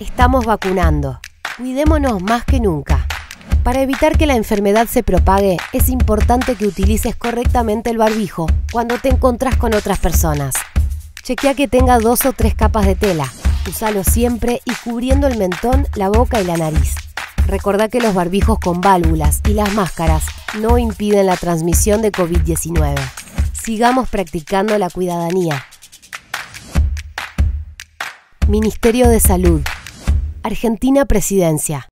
Estamos vacunando. Cuidémonos más que nunca. Para evitar que la enfermedad se propague, es importante que utilices correctamente el barbijo cuando te encontrás con otras personas. Chequea que tenga 2 o 3 capas de tela. Úsalo siempre y cubriendo el mentón, la boca y la nariz. Recordá que los barbijos con válvulas y las máscaras no impiden la transmisión de COVID-19. Sigamos practicando la cuidadanía. Ministerio de Salud. Argentina Presidencia.